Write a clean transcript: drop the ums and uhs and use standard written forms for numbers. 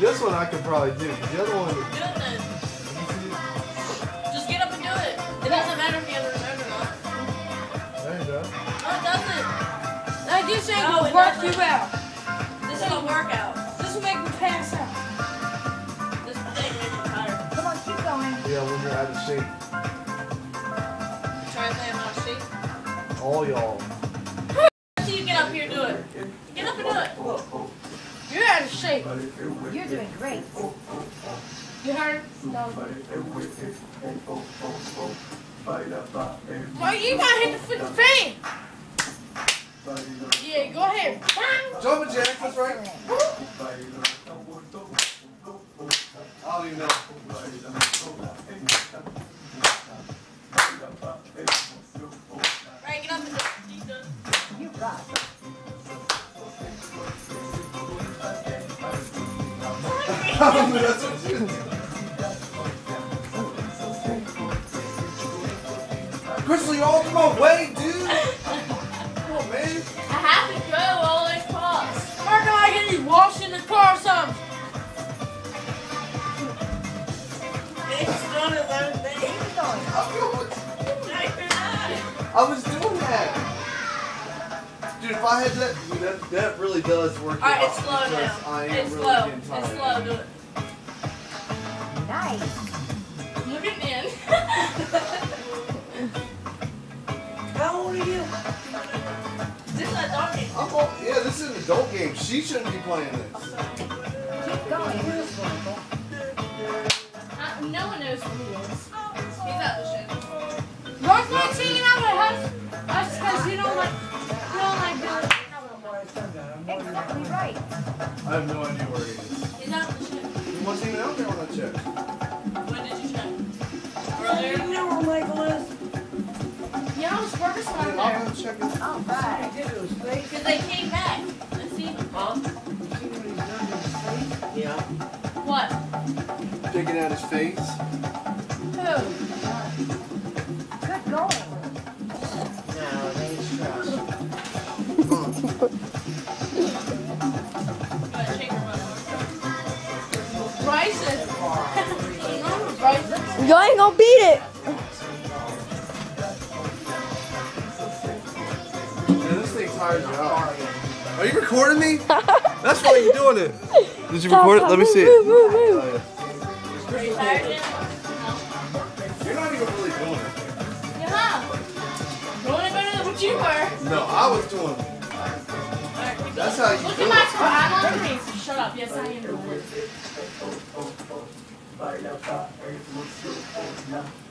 This one I could probably do. The other one. Do it then. Just get up and do it. It doesn't matter if you have a remote or not. There you go. No, it doesn't. I do say No, will it work doesn't. you out. This is a workout. This will make me pass out. This thing makes me tired. Come on, keep going. Yeah, when you're out of shape. Try to say I'm out of shape. All y'all. So you get up here and do it. Get up and do it. You're out of shape. You're doing great. You heard? No. Well, you gotta hit the freaking fan. Yeah, go ahead. Jumping jacks, that's right. I don't even know. Right, get up and do it. You got it. That's what you do. Crystal, you're all in my way, dude. Come on, man. I have to go all the way across. Mark, I get you washed in the car or something. It's doing his own thing. Keep going. No, you're not. I was doing that. Dude, if I had that really does work. Alright, out it's slow because now. I am It's really slow. getting tired. It's slow. Do it. Nice. Look at me. How old are you? This is a dog game. Yeah, this is an adult game. She shouldn't be playing this. Keep going. Here's one. No one knows who he is. He's out the shit. Mark likes hanging out with us because you don't like doing it. Exactly right. I have no idea where he is. He's out the shit. He wasn't even out there when I checked. When did you check? Earlier? You know where Michael is? Yeah, I was purpose I'll on there. go check it. All right. Because they came back. Let's see. Huh? Yeah. What? Digging out his face. Who? Good going. No, they trust. Go ahead, shake your butt. Bryson. Bryson. You ain't gonna beat it. Man, this thing tires you out. Are you recording me? That's why you're doing it. Did you record it? Let me see it. Move, move, move. Oh, yeah. Are you tired yet? You're not even really doing it. Yeah. Doing it better than what you were. No, I was doing it. Alright, keep That's going. how you Look do at my it. score. I'm on green. Shut up. Yes, I am.